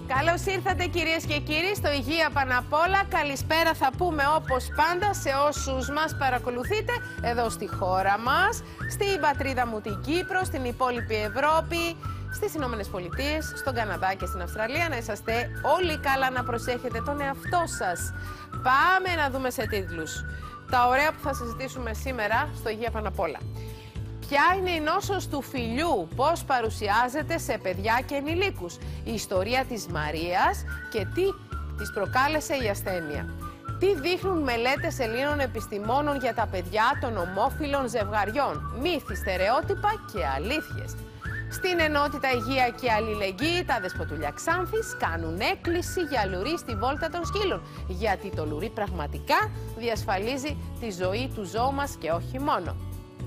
Καλώς ήρθατε κυρίες και κύριοι στο Υγεία Πάνω απ' όλα. Καλησπέρα θα πούμε όπως πάντα σε όσους μας παρακολουθείτε εδώ στη χώρα μας, στην πατρίδα μου την Κύπρο, στην υπόλοιπη Ευρώπη, στις Ηνωμένες Πολιτείες, στον Καναδά και στην Αυστραλία. Να είσαστε όλοι καλά, να προσέχετε τον εαυτό σας. Πάμε να δούμε σε τίτλους τα ωραία που θα συζητήσουμε σήμερα στο Υγεία Πάνω απ' όλα. Ποια είναι η νόσος του φυλλιού, πώς παρουσιάζεται σε παιδιά και ενηλίκους, η ιστορία της Μαρίας και τι της προκάλεσε η ασθένεια. Τι δείχνουν μελέτες Ελλήνων επιστημόνων για τα παιδιά των ομόφυλων ζευγαριών, μύθοι, στερεότυπα και αλήθειες. Στην ενότητα Υγεία και Αλληλεγγύη, τα δεσποτούλια Ξάνθης κάνουν έκκληση για λουρί στη βόλτα των σκύλων, γιατί το λουρί πραγματικά διασφαλίζει τη ζωή του ζώου μας και όχι μόνο.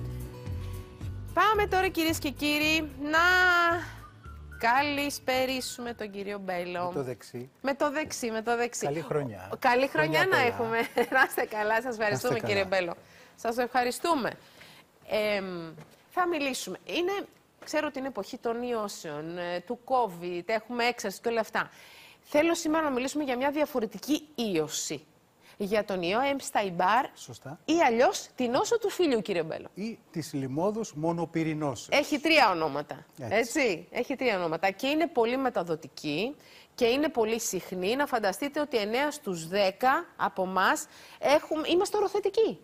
Πάμε τώρα κυρίες και κύριοι να καλησπερίσουμε τον κύριο Μπέλο. Με το δεξί. Με το δεξί. Καλή χρονιά. Καλή χρονιά να έχουμε. Να είστε καλά, σας ευχαριστούμε κύριε Μπέλο. Σας ευχαριστούμε. Θα μιλήσουμε. Ξέρω ότι είναι εποχή των ιώσεων, του COVID, έχουμε έξαρση και όλα αυτά. Θέλω σήμερα να μιλήσουμε για μια διαφορετική ίωση. Για τον ιό Epstein-Barr ή αλλιώς την νόσο του φυλλιού, κύριε Μπέλο. Ή της λιμόδους μονοπυρηνώσεως. Έχει τρία ονόματα. Έτσι. Έχει τρία ονόματα και είναι πολύ μεταδοτική και είναι πολύ συχνή. Να φανταστείτε ότι 9 στους 10 από εμάς είμαστε οροθετικοί.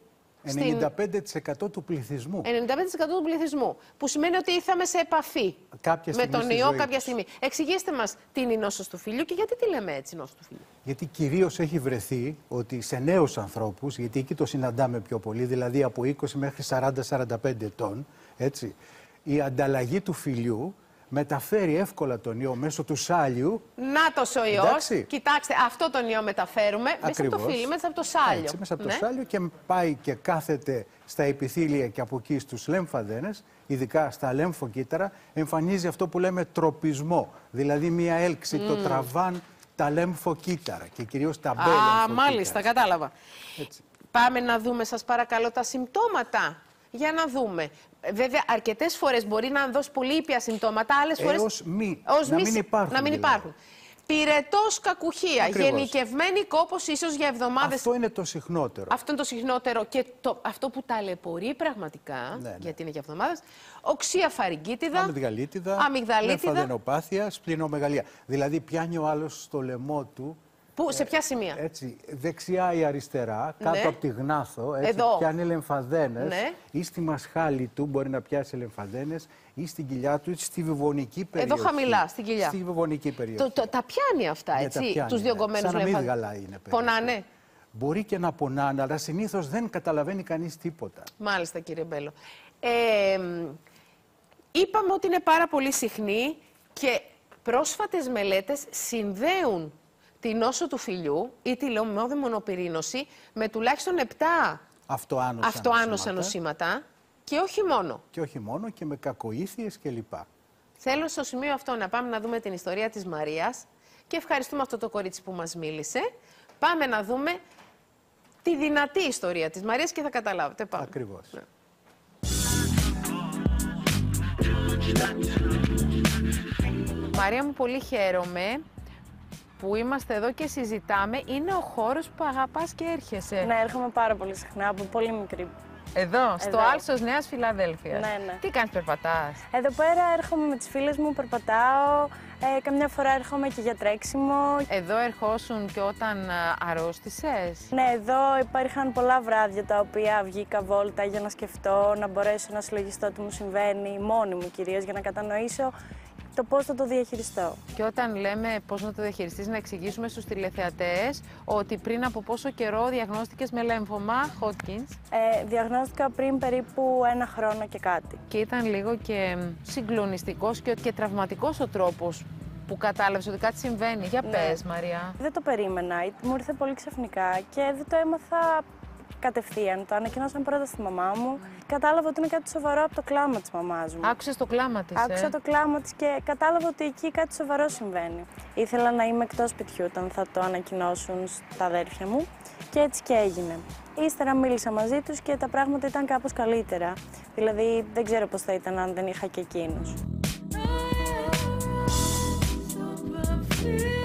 95% του πληθυσμού. 95% του πληθυσμού. Που σημαίνει ότι ήρθαμε σε επαφή με τον ιό κάποια στιγμή. Εξηγήστε μας τι είναι η νόσος του φυλλιού και γιατί τη λέμε έτσι νόσο του φυλλιού. Γιατί κυρίως έχει βρεθεί ότι σε νέους ανθρώπους, γιατί εκεί το συναντάμε πιο πολύ, δηλαδή από 20 μέχρι 40-45 ετών, έτσι, η ανταλλαγή του φυλλιού μεταφέρει εύκολα τον ιό μέσω του σάλιου. Νάτος ο ιός. Κοιτάξτε, αυτό τον ιό μεταφέρουμε μέσα από το φύλλο, μέσα από το σάλιο. Έτσι, μέσα από το σάλιο και πάει και κάθεται στα επιθύλια και από εκεί στους λέμφαδένες, ειδικά στα λέμφοκύτταρα, εμφανίζει αυτό που λέμε τροπισμό. Δηλαδή μία έλξη, το τραβάν τα λέμφοκύτταρα και κυρίως τα μπέ λέμφοκύτταρα. Μάλιστα, κατάλαβα. Έτσι. Πάμε να δούμε, σας παρακαλώ, τα συμπτώματα. Για να δούμε. Βέβαια, αρκετές φορές μπορεί να δώσει πολύ ήπια συμπτώματα, άλλες φορές. Να μην υπάρχουν. Πυρετός κακουχία, γενικευμένη κόπωση ίσως για εβδομάδες. Αυτό είναι το συχνότερο. Αυτό είναι το συχνότερο και αυτό που ταλαιπωρεί πραγματικά, γιατί είναι για εβδομάδες. Οξεία φαρυγγίτιδα, αμυγδαλίτιδα, λεμφαδενοπάθεια, σπληνομεγαλία. Δηλαδή πιάνει ο άλλος στο λαιμό του. Πού, σε ποια σημεία? Έτσι, δεξιά ή αριστερά, κάτω από τη γνάθο, έτσι, πιάνει λεμφαδένες, ή στη μασχάλη του μπορεί να πιάσει λεμφαδένες, ή στην κοιλιά του, ή στη βεβονική περιοχή. Εδώ χαμηλά, στην κοιλιά. Στη βεβονική περιοχή. Τα πιάνει αυτά, έτσι, τους διωγγωμένους λεμφαδένες. Σαν αμύγδαλα είναι. Πονάνε. Μπορεί και να πονάνε, αλλά συνήθως δεν καταλαβαίνει κανείς τίποτα. Μάλιστα, κύριε Μπέλο. Είπαμε ότι είναι πάρα πολύ συχνή και πρόσφατες μελέτες συνδέουν τη νόσο του φυλλιού ή τη λιμώδη μονοπυρήνωση με τουλάχιστον 7 αυτοάνωσα νοσήματα και όχι μόνο. Και όχι μόνο και με κακοήθειες κλπ. Θέλω στο σημείο αυτό να πάμε να δούμε την ιστορία της Μαρίας και ευχαριστούμε αυτό το κορίτσι που μας μίλησε. Πάμε να δούμε τη δυνατή ιστορία της Μαρίας και θα καταλάβετε. Πάμε. Ακριβώς. Ναι. Μαρία μου, πολύ χαίρομαι που είμαστε εδώ και συζητάμε. Είναι ο χώρος που αγαπάς και έρχεσαι. Ναι, έρχομαι πάρα πολύ συχνά, από πολύ μικρή. Εδώ, στο Άλσος Νέας Φιλαδέλφειας. Ναι. Τι κάνεις, περπατάς? Εδώ πέρα έρχομαι με τις φίλες μου, περπατάω. Καμιά φορά έρχομαι και για τρέξιμο. Εδώ ερχόσουν και όταν αρρώστησες? Ναι, εδώ υπήρχαν πολλά βράδια τα οποία βγήκα βόλτα για να σκεφτώ, να μπορέσω να συλλογιστώ τι μου συμβαίνει, μόνη μου κυρίως, για να κατανοήσω το πώς θα το διαχειριστώ. Και όταν λέμε πώς να το διαχειριστείς, να εξηγήσουμε στους τηλεθεατές ότι πριν από πόσο καιρό διαγνώστηκες με λέμφωμα Hodgkins? Διαγνώστηκα πριν περίπου 1 χρόνο και κάτι. Και ήταν λίγο και συγκλονιστικός και τραυματικός ο τρόπος που κατάλαβες ότι κάτι συμβαίνει. Για πες, Μαρία. Δεν το περίμενα, μου ήρθε πολύ ξαφνικά και δεν το έμαθα κατευθείαν. Το ανακοινώσαν πρώτα στη μαμά μου. Κατάλαβα ότι είναι κάτι σοβαρό από το κλάμα της μαμάς μου. Άκουσες το κλάμα της? Άκουσα το κλάμα της και κατάλαβα ότι εκεί κάτι σοβαρό συμβαίνει. Ήθελα να είμαι εκτός σπιτιού όταν θα το ανακοινώσουν στα αδέρφια μου και έτσι και έγινε. Ύστερα μίλησα μαζί τους και τα πράγματα ήταν κάπως καλύτερα. Δηλαδή δεν ξέρω πώς θα ήταν αν δεν είχα και εκείνους.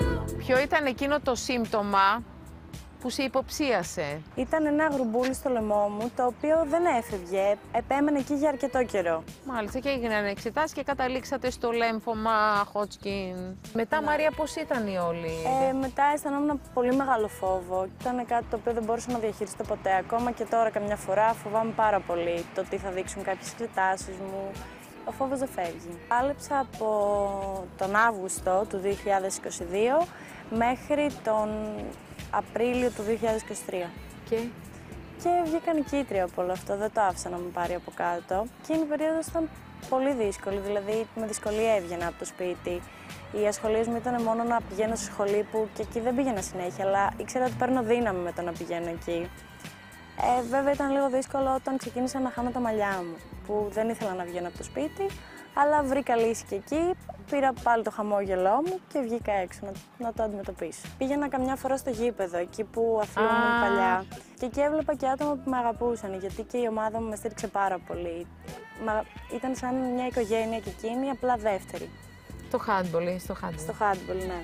Ποιο ήταν εκείνο το σύμπτωμα που σε υποψίασε? Ήταν ένα γρουμπούλι στο λαιμό μου, το οποίο δεν έφευγε, επέμενε εκεί για αρκετό καιρό. Μάλιστα, και έγιναν εξετάσεις και καταλήξατε στο λέμφωμα Hodgkin. Μετά, Μαρία, πώς ήταν η όλη? Μετά αισθανόμουν πολύ μεγάλο φόβο. Ήταν κάτι το οποίο δεν μπορούσα να διαχειριστώ ποτέ. Ακόμα και τώρα, καμιά φορά, φοβάμαι πάρα πολύ το τι θα δείξουν κάποιες εξετάσεις μου. Ο φόβος δεν φεύγει. Πάλεψα από τον Αύγουστο του 2022 μέχρι τον Απρίλιο του 2023. Και βγήκα νικήτρια από όλο αυτό, δεν το άφησα να με πάρει από κάτω. Εκείνη η περίοδος ήταν πολύ δύσκολη, δηλαδή με δυσκολία έβγαινα από το σπίτι. Οι ασχολίες μου ήταν μόνο να πηγαίνω στη σχολή που και εκεί δεν πήγαινα συνέχεια, αλλά ήξερα ότι παίρνω δύναμη με το να πηγαίνω εκεί. Βέβαια ήταν λίγο δύσκολο όταν ξεκίνησα να χάνω τα μαλλιά μου, που δεν ήθελα να βγαίνω από το σπίτι, αλλά βρήκα λύση και εκεί, πήρα πάλι το χαμόγελό μου και βγήκα έξω να το αντιμετωπίσω. Πήγαινα καμιά φορά στο γήπεδο, εκεί που αθλούμουν παλιά, και εκεί έβλεπα και άτομα που με αγαπούσαν, γιατί και η ομάδα μου με στήριξε πάρα πολύ. Ήταν σαν μια οικογένεια και εκείνη, απλά δεύτερη. Το handball, στο handball, ναι.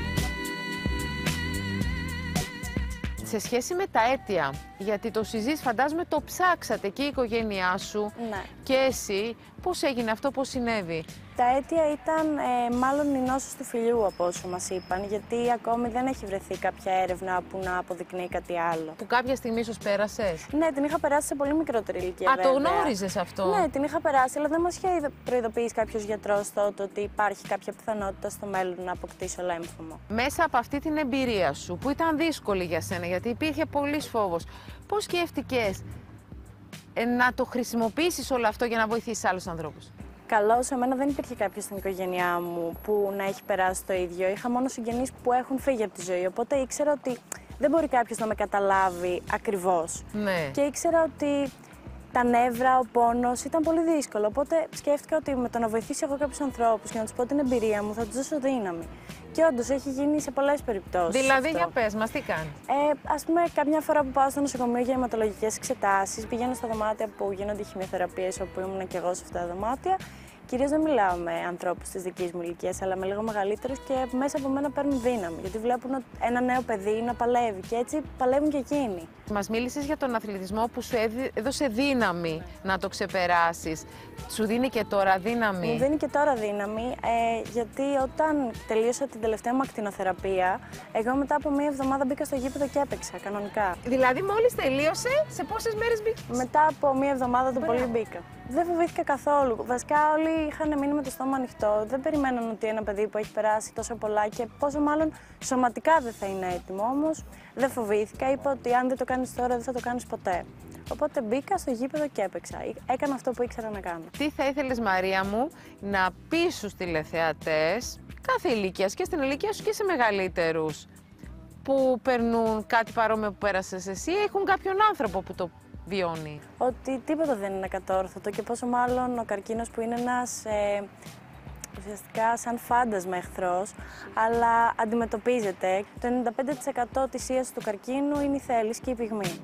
Σε σχέση με τα αίτια, γιατί το συζείς, φαντάζομαι το ψάξατε και η οικογένειά σου, ναι, και εσύ, πώς έγινε αυτό, πώς συνέβη? Τα αίτια ήταν μάλλον η νόσος του φυλλιού, από όσο μας είπαν, γιατί ακόμη δεν έχει βρεθεί κάποια έρευνα που να αποδεικνύει κάτι άλλο. Που κάποια στιγμή ίσως πέρασες? Ναι, την είχα περάσει σε πολύ μικρότερη ηλικία. Α, βέβαια. Το γνώριζες αυτό? Ναι, την είχα περάσει, αλλά δεν μας είχε προειδοποιήσει κάποιος γιατρός τότε ότι υπάρχει κάποια πιθανότητα στο μέλλον να αποκτήσω λέμφωμο. Μέσα από αυτή την εμπειρία σου, που ήταν δύσκολη για σένα, γιατί υπήρχε πολύς φόβος, πώς σκέφτηκες να το χρησιμοποιήσεις όλο αυτό για να βοηθήσεις άλλους ανθρώπους? Καλώς, εμένα δεν υπήρχε κάποιος στην οικογένειά μου που να έχει περάσει το ίδιο. Είχα μόνο συγγενείς που έχουν φύγει από τη ζωή, οπότε ήξερα ότι δεν μπορεί κάποιος να με καταλάβει ακριβώς. Ναι. Και ήξερα ότι τα νεύρα, ο πόνος ήταν πολύ δύσκολο, οπότε σκέφτηκα ότι με το να βοηθήσω εγώ κάποιους ανθρώπους και να τους πω την εμπειρία μου θα τους δώσω δύναμη. Και όντως έχει γίνει σε πολλές περιπτώσεις. Δηλαδή, αυτό. Για πες μας, τι κάνει? Ας πούμε, καμιά φορά που πάω στο νοσοκομείο για αιματολογικές εξετάσεις, πηγαίνω στα δωμάτια που γίνονται χημειοθεραπείες, όπου ήμουν και εγώ σε αυτά τα δωμάτια. Κυρίως δεν μιλάω με ανθρώπους της δικής μου ηλικίας, αλλά με λίγο μεγαλύτερους, και μέσα από μένα παίρνουν δύναμη. Γιατί βλέπουν ένα νέο παιδί να παλεύει και έτσι παλεύουν και εκείνοι. Μας μίλησες για τον αθλητισμό που σου έδωσε δύναμη να το ξεπεράσεις. Σου δίνει και τώρα δύναμη? Μου δίνει και τώρα δύναμη, γιατί όταν τελείωσα την τελευταία μου ακτινοθεραπεία, εγώ μετά από μία εβδομάδα μπήκα στο γήπεδο και έπαιξα κανονικά. Δηλαδή, μόλις τελείωσε, σε πόσες μέρες μπήκες? Μετά από μία εβδομάδα το πολύ μπήκα. Δεν φοβήθηκα καθόλου. Βασικά, όλοι είχαν μείνει με το στόμα ανοιχτό. Δεν περιμέναν ότι ένα παιδί που έχει περάσει τόσο πολλά και πόσο μάλλον σωματικά δεν θα είναι έτοιμο. Όμως δεν φοβήθηκα. Είπα ότι αν δεν το κάνεις τώρα, δεν θα το κάνεις ποτέ. Οπότε μπήκα στο γήπεδο και έπαιξα. Έκανα αυτό που ήξερα να κάνω. Τι θα ήθελες, Μαρία μου, να πεις στους τηλεθεατές κάθε ηλικίας, και στην ηλικία σου και σε μεγαλύτερους, που περνούν κάτι παρόμοιο που πέρασες εσύ, έχουν κάποιον άνθρωπο που το βιώνει? Ότι τίποτα δεν είναι ακατόρθωτο, και πόσο μάλλον ο καρκίνος, που είναι ένας ουσιαστικά σαν φάντασμα εχθρός, αλλά αντιμετωπίζεται. Το 95% της ίασης του καρκίνου είναι η θέληση και η πυγμή.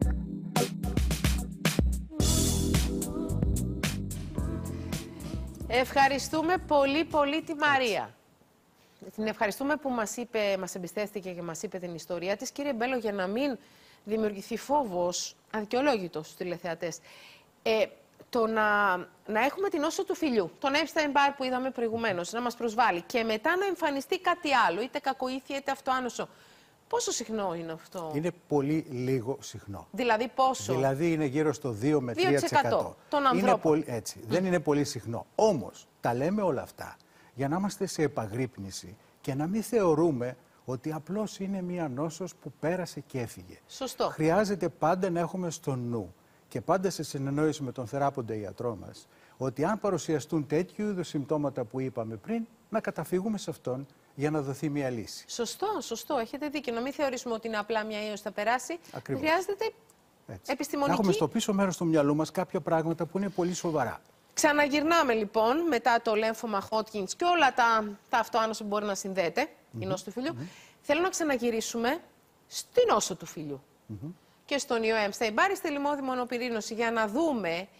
Ευχαριστούμε πολύ πολύ τη Μαρία. Την ευχαριστούμε που μας εμπιστεύτηκε και μας είπε την ιστορία της. Κύριε Μπέλο, για να μην δημιουργηθεί φόβος αδικαιολόγητος στους τηλεθεατές, το να έχουμε την νόσο του φυλλιού, τον Epstein-Barr που είδαμε προηγουμένως, να μας προσβάλλει, και μετά να εμφανιστεί κάτι άλλο, είτε κακοήθεια είτε αυτοάνωσο. Πόσο συχνό είναι αυτό? Είναι πολύ λίγο συχνό. Δηλαδή πόσο? Δηλαδή είναι γύρω στο 2 με 3%. Των ανθρώπων. Έτσι, δεν είναι πολύ συχνό. Όμως, τα λέμε όλα αυτά για να είμαστε σε επαγρύπνηση και να μην θεωρούμε ότι απλώς είναι μία νόσος που πέρασε και έφυγε. Σωστό. Χρειάζεται πάντα να έχουμε στο νου και πάντα σε συνεννόηση με τον θεράποντα ιατρό μας, ότι αν παρουσιαστούν τέτοιου είδους συμπτώματα που είπαμε πριν, να καταφύγουμε σε αυτόν για να δοθεί μια λύση. Σωστό, σωστό. Έχετε δίκιο. Να μην θεωρήσουμε ότι είναι απλά μια ίωση θα περάσει. Ακριβώς. Χρειάζεται επιστημονική. Να έχουμε στο πίσω μέρος του μυαλού μας κάποια πράγματα που είναι πολύ σοβαρά. Ξαναγυρνάμε λοιπόν μετά το λέμφωμα Hodgkin και όλα τα αυτοάνωσα που μπορεί να συνδέεται, η νόσο του φυλλιού. Θέλω να ξαναγυρίσουμε στην νόσο του φυλλιού και στον ιό Epstein-Barr, στη λιμώδη μονοπυρήνωση, για να δούμε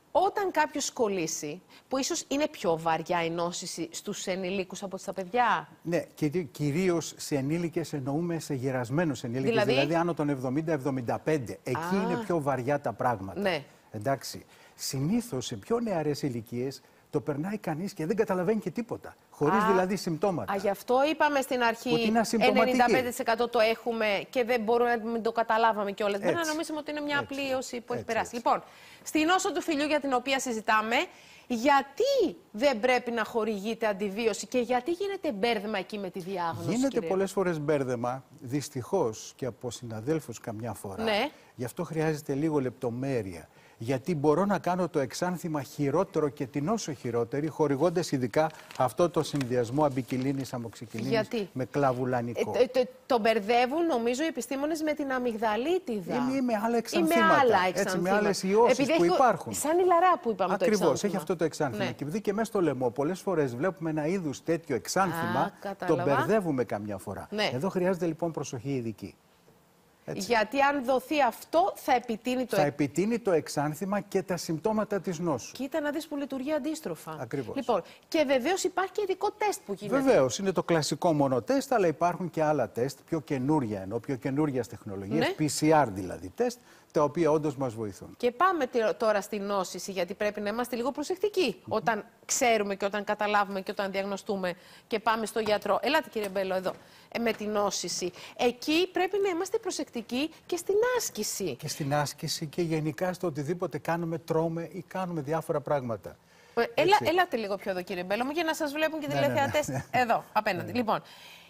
Όταν κάποιος κολλήσει, που ίσως είναι πιο βαριά η νόσηση στους ενηλίκους από στα παιδιά. Ναι, και κυρίως σε ενήλικες εννοούμε σε γερασμένους ενήλικες, δηλαδή άνω των 70-75. Εκεί είναι πιο βαριά τα πράγματα. Ναι. Εντάξει. Συνήθως σε πιο νεαρές ηλικίες το περνάει κανείς και δεν καταλαβαίνει και τίποτα. Χωρίς δηλαδή συμπτώματα. Γι' αυτό είπαμε στην αρχή ότι είναι ασυμπτωματική. 95% το έχουμε και δεν μπορούμε να μην το καταλάβαμε κιόλας. Μπορεί να νομίζουμε ότι είναι μια απλήωση που έχει περάσει. Λοιπόν, στη νόσο του φυλιού για την οποία συζητάμε, γιατί δεν πρέπει να χορηγείται αντιβίωση και γιατί γίνεται μπέρδεμα εκεί με τη διάγνωση? Γίνεται πολλές φορές μπέρδεμα, δυστυχώς και από συναδέλφους καμιά φορά. Ναι. Γι' αυτό χρειάζεται λίγο λεπτομέρεια. Γιατί μπορώ να κάνω το εξάνθημα χειρότερο και την όσο χειρότερη, χορηγώντας ειδικά αυτό το συνδυασμό αμπικιλίνης, αμοξικιλίνης με κλαβουλανικό. Το μπερδεύουν, νομίζω, οι επιστήμονες με την αμυγδαλίτιδα. Ή με άλλα εξανθήματα. Έτσι, με άλλες ιώσεις που υπάρχουν. Σαν η λαρά που είπαμε. Ακριβώς, έχει αυτό το εξάνθημα. Ναι. Και επειδή και μέσα στο λαιμό πολλές φορές βλέπουμε ένα είδους τέτοιο εξάνθημα, το μπερδεύουμε καμιά φορά. Ναι. Εδώ χρειάζεται λοιπόν προσοχή ειδική. Έτσι. Γιατί αν δοθεί αυτό, θα επιτείνει το εξάνθημα και τα συμπτώματα της νόσου. Κοίτα να δεις που λειτουργεί αντίστροφα. Ακριβώς. Λοιπόν, και βεβαίως υπάρχει και ειδικό τεστ που γίνεται. Βεβαίως, είναι το κλασικό μόνο τεστ, αλλά υπάρχουν και άλλα τεστ, πιο καινούρια πιο καινούριας τεχνολογίας, ναι. PCR δηλαδή τεστ, τα οποία όντως μας βοηθούν. Και πάμε τώρα στη νόσηση, γιατί πρέπει να είμαστε λίγο προσεκτικοί όταν ξέρουμε και όταν καταλάβουμε και όταν διαγνωστούμε και πάμε στο γιατρό. Ελάτε κύριε Μπέλο εδώ, με την νόσηση. Εκεί πρέπει να είμαστε προσεκτικοί και στην άσκηση. Και στην άσκηση και γενικά στο οτιδήποτε κάνουμε, τρώμε ή κάνουμε διάφορα πράγματα. Ελάτε λίγο πιο εδώ κύριε Μπέλο μου για να σας βλέπουν και τηλεθεατές εδώ απέναντι. Λοιπόν,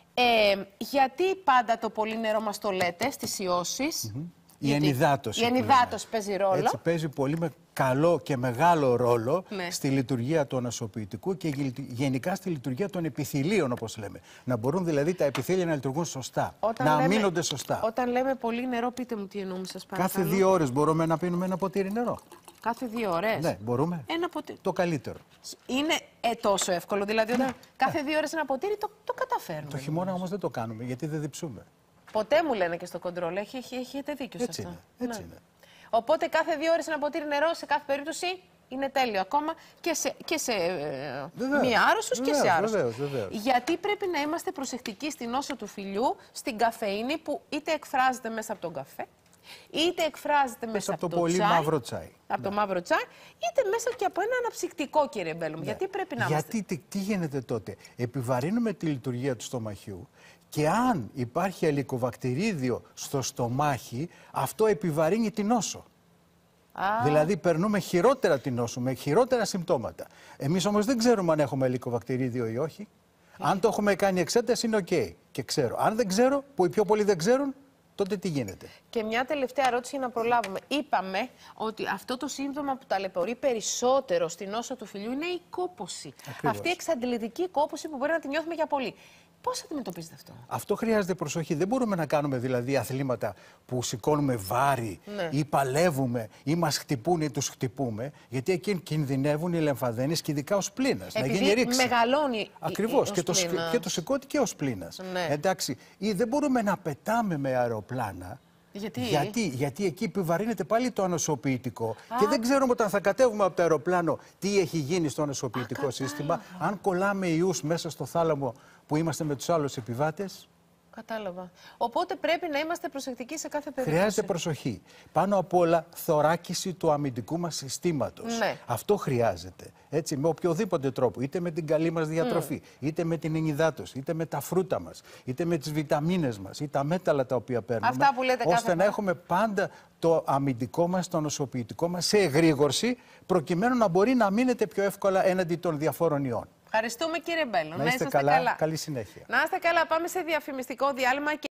γιατί πάντα το πολύ νερό μας το λέτε στις ιώσεις? Η ενυδάτωση. Η ενυδάτωση παίζει ρόλο. Έτσι, παίζει πολύ καλό και μεγάλο ρόλο στη λειτουργία του ανασωπητικού και γενικά στη λειτουργία των επιθυλίων, όπως λέμε. Να μπορούν δηλαδή τα επιθύλια να λειτουργούν σωστά, να αμήνονται σωστά. Όταν λέμε πολύ νερό, πείτε μου τι εννοούμε, σας παρακαλώ. Κάθε 2 ώρες μπορούμε να πίνουμε ένα ποτήρι νερό. Κάθε 2 ώρες? Ναι, μπορούμε. Ένα ποτήρι. Το καλύτερο. Είναι τόσο εύκολο, δηλαδή όταν κάθε 2 ώρες ένα ποτήρι το καταφέρνουμε. Το χειμώνα όμως δεν το κάνουμε, γιατί δεν διψούμε. Ποτέ μου λένε και στο κοντρόλ, έχετε δίκιο σε αυτό. Έτσι είναι. Οπότε κάθε 2 ώρες ένα ποτήρι νερό σε κάθε περίπτωση είναι τέλειο ακόμα και σε μη άρρωστους και σε άρρωστους. Γιατί πρέπει να είμαστε προσεκτικοί στην νόσο του φυλιού, στην καφεΐνη που είτε εκφράζεται μέσα από τον καφέ, είτε εκφράζεται μέσα από το πολύ μαύρο τσάι. Από το μαύρο τσάι, είτε μέσα και από ένα αναψυκτικό, κύριε Μπέλο. Γιατί πρέπει να είμαστε. Γιατί τι γίνεται τότε? Επιβαρύνουμε τη λειτουργία του στομαχιού. Και αν υπάρχει ελικοβακτηρίδιο στο στομάχι, αυτό επιβαρύνει την νόσο. Δηλαδή περνούμε χειρότερα την νόσο, με χειρότερα συμπτώματα. Εμείς όμως δεν ξέρουμε αν έχουμε ελικοβακτηρίδιο ή όχι. Αν το έχουμε κάνει εξέταση είναι ok και ξέρω. Αν δεν ξέρω, που οι πιο πολλοί δεν ξέρουν, τότε τι γίνεται? Και μια τελευταία ερώτηση για να προλάβουμε. Είπαμε ότι αυτό το σύμπτωμα που ταλαιπωρεί περισσότερο στην νόσο του φυλιού είναι η κόπωση. Ακριβώς. Αυτή η εξαντλητική κόπωση που μπορεί να τη νιώθουμε για πολύ. Πώς αντιμετωπίζετε αυτό? Αυτό χρειάζεται προσοχή. Δεν μπορούμε να κάνουμε δηλαδή αθλήματα που σηκώνουμε βάρη ή παλεύουμε ή μας χτυπούν ή τους χτυπούμε, γιατί εκεί κινδυνεύουν οι λεμφαδένες και ειδικά ο σπλήνας. Να γίνει ρήξη. Μεγαλώνει. Ακριβώς. Και το σηκώτη και ο σπλήνας. Ναι. Εντάξει. Ή δεν μπορούμε να πετάμε με αεροπλάνα. Γιατί εκεί επιβαρύνεται πάλι το ανοσοποιητικό και δεν ξέρουμε όταν θα κατέβουμε από το αεροπλάνο τι έχει γίνει στο ανοσοποιητικό σύστημα. Αν κολλάμε ιούς μέσα στο θάλαμο που είμαστε με τους άλλους επιβάτες. Κατάλαβα. Οπότε πρέπει να είμαστε προσεκτικοί σε κάθε περίπτωση. Χρειάζεται προσοχή. Πάνω απ' όλα θωράκιση του αμυντικού μας συστήματος. Ναι. Αυτό χρειάζεται. Έτσι, με οποιοδήποτε τρόπο. Είτε με την καλή μας διατροφή, είτε με την ενυδάτωση, είτε με τα φρούτα μας, είτε με τις βιταμίνες μας ή τα μέταλλα τα οποία παίρνουμε. Αυτά που λέτε ώστε να έχουμε πάντα το αμυντικό μας, το νοσοποιητικό μας σε εγρήγορση, προκειμένου να μπορεί να μείνετε πιο εύκολα έναντι των διαφόρων ιών. Ευχαριστούμε κύριε Μπέλο. Να είστε καλά. Καλή συνέχεια. Να είστε καλά. Πάμε σε διαφημιστικό διάλειμμα.